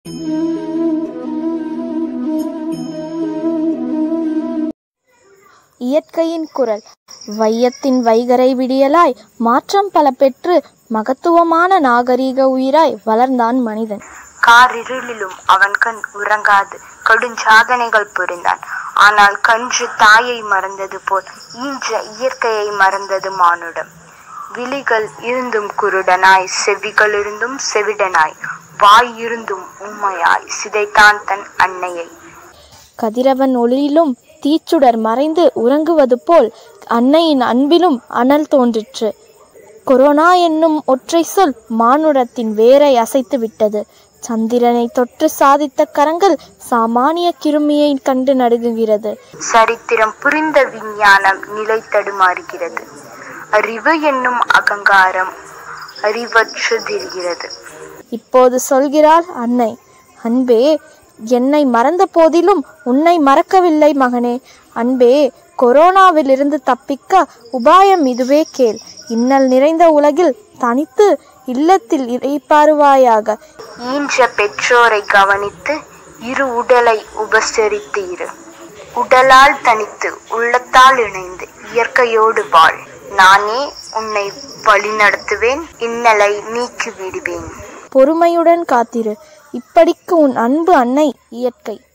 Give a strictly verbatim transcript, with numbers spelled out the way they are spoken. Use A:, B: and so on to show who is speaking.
A: இயற்கையின் குரல். வையத்தின் வைகரை விடியலாய் மாற்றம் பல பெற்று மகத்துவமான நாகரீக உயிராய் வளர்ந்தான் மனிதன்.
B: காரிருளிலும் அவன் கண் உறங்காது கடுஞ்சாதனைகள் புரிந்தான். ஆனால் கன்று தாயை மறந்தது போல் ஈன்ற இயற்கையை மறந்தது மானுடம். விழிகள் இருந்தும் குருடனாய், செவிகள் இருந்தும் செவிடனாய், வாய் இருந்தும் உண்மையாய் சிதைத்தான் தன் அன்னையை.
A: கதிரவன் ஒளியிலும் தீச்சுடர் மறைந்து உறங்குவது போல் அன்னையின் அன்பிலும் அனல் தோன்றிற்று. கொரோனா என்னும் ஒற்றை சொல் மானுடத்தின் வேரை அசைத்து விட்டது. சந்திரனை தொற்று சாதித்த கரங்கள் சாமானிய கிருமியை கண்டு நடுங்குகிறது.
B: சரித்திரம் புரிந்த விஞ்ஞானம் நிலை தடுமாறுகிறது. அறிவு என்னும் அகங்காரம் அறிவற்று திரிகிறது.
A: இப்போது சொல்கிறாள் அன்னை, அன்பே, என்னை மறந்த போதிலும் உன்னை மறக்கவில்லை மகனே. அன்பே, கொரோனாவிலிருந்து தப்பிக்க உபாயம் இதுவே கேள். இன்னல் நிறைந்த உலகில் தனித்து இல்லத்தில் இறைப்பாருவாயாக.
B: ஈன்ற பெற்றோரை கவனித்து இரு உடலை உபசரித்து இரு. உடலால் தனித்து உள்ளத்தால் இணைந்து இயற்கையோடு வாழ். நானே உன்னை வழி நடத்துவேன், இன்னலை நீக்கி விடுவேன்.
A: பொறுமையுடன் காத்திரு. இப்படிக்கு உன் அன்பு அன்னை இயற்கை.